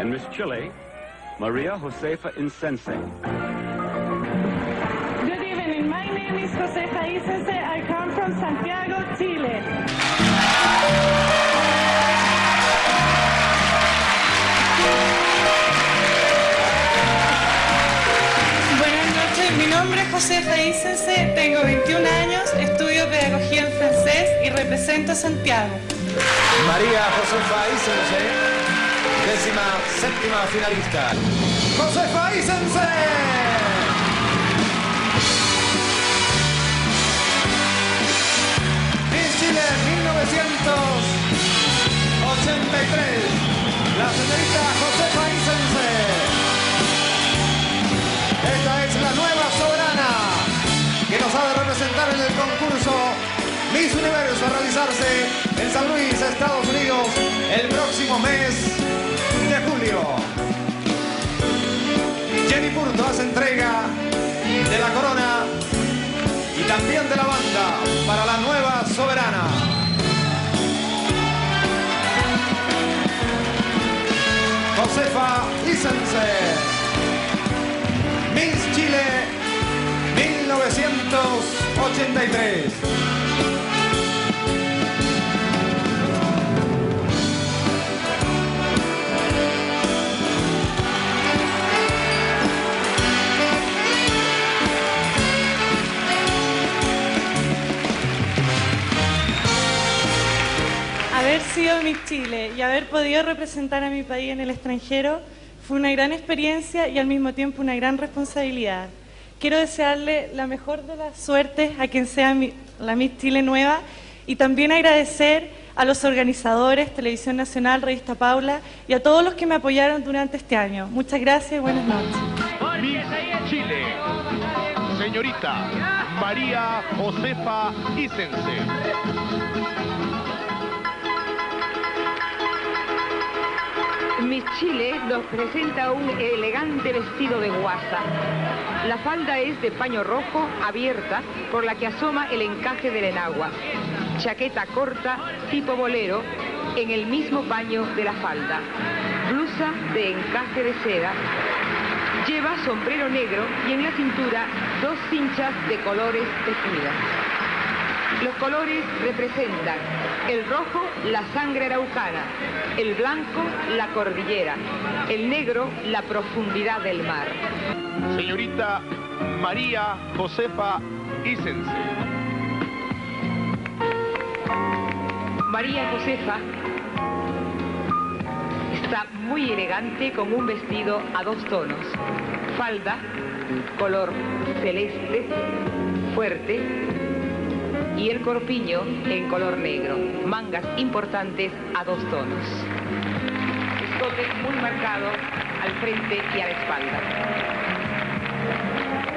and Miss Chile, Maria Josefa Insense. Good evening, my name is Josefa Insense. I come from Santiago, Chile. Buenas noches, mi nombre es Josefa Insense, tengo 21 años, estudio pedagogía en francés y represento a Santiago. María Josefa Insense, 17ª finalista. Josefa Insense. Miss Chile 1983, la señorita Josefa Insense. Esta es la nueva soberana que nos ha de representar en el concurso Miss Universo a realizarse en San Luis, Estados Unidos, el próximo mes de julio. Jenny Purto hace entrega de la corona y también de la banda para la nueva soberana. Josefa Insense, Miss Chile 1983. Haber sido Miss Chile y haber podido representar a mi país en el extranjero fue una gran experiencia y al mismo tiempo una gran responsabilidad. Quiero desearle la mejor de las suertes a quien sea la Miss Chile nueva y también agradecer a los organizadores, Televisión Nacional, Revista Paula y a todos los que me apoyaron durante este año. Muchas gracias y buenas noches. Miss Chile, señorita María Josefa Insense. Miss Chile nos presenta un elegante vestido de guasa. La falda es de paño rojo, abierta, por la que asoma el encaje del enagua. Chaqueta corta, tipo bolero, en el mismo paño de la falda. Blusa de encaje de seda. Lleva sombrero negro y en la cintura 2 cinchas de colores tejidas. Los colores representan el rojo, la sangre araucana, el blanco, la cordillera, el negro, la profundidad del mar. Señorita María Josefa Insense. María Josefa está muy elegante con un vestido a 2 tonos. Falda, color celeste, fuerte, y el corpiño en color negro. Mangas importantes a 2 tonos. Escote muy marcado al frente y a la espalda.